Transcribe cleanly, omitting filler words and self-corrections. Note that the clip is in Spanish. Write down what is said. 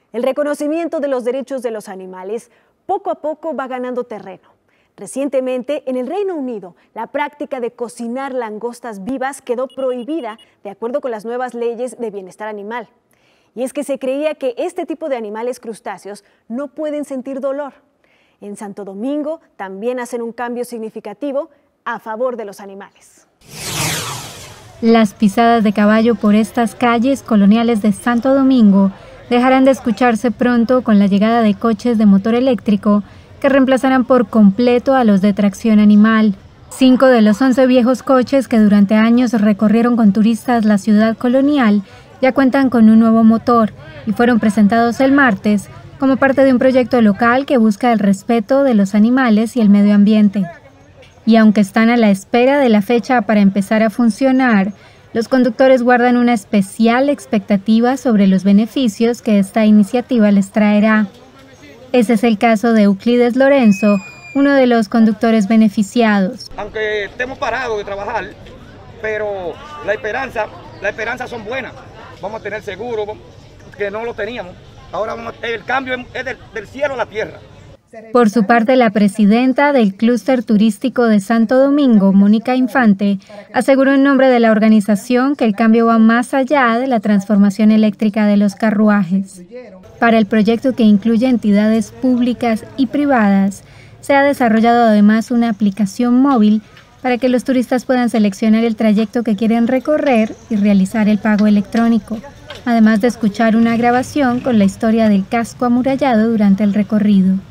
El reconocimiento de los derechos de los animales poco a poco va ganando terreno. Recientemente, en el Reino Unido, la práctica de cocinar langostas vivas quedó prohibida de acuerdo con las nuevas leyes de bienestar animal. Y es que se creía que este tipo de animales crustáceos no pueden sentir dolor. En Santo Domingo también hacen un cambio significativo a favor de los animales. Las pisadas de caballo por estas calles coloniales de Santo Domingo dejarán de escucharse pronto con la llegada de coches de motor eléctrico que reemplazarán por completo a los de tracción animal. 5 de los 11 viejos coches que durante años recorrieron con turistas la ciudad colonial ya cuentan con un nuevo motor y fueron presentados el martes como parte de un proyecto local que busca el respeto de los animales y el medio ambiente. Y aunque están a la espera de la fecha para empezar a funcionar, los conductores guardan una especial expectativa sobre los beneficios que esta iniciativa les traerá. Ese es el caso de Euclides Lorenzo, uno de los conductores beneficiados. Aunque estemos parados de trabajar, pero la esperanza son buenas. Vamos a tener seguro, que no lo teníamos. Ahora el cambio es del cielo a la tierra. Por su parte, la presidenta del clúster turístico de Santo Domingo, Mónica Infante, aseguró en nombre de la organización que el cambio va más allá de la transformación eléctrica de los carruajes. Para el proyecto, que incluye entidades públicas y privadas, se ha desarrollado además una aplicación móvil para que los turistas puedan seleccionar el trayecto que quieren recorrer y realizar el pago electrónico, además de escuchar una grabación con la historia del casco amurallado durante el recorrido.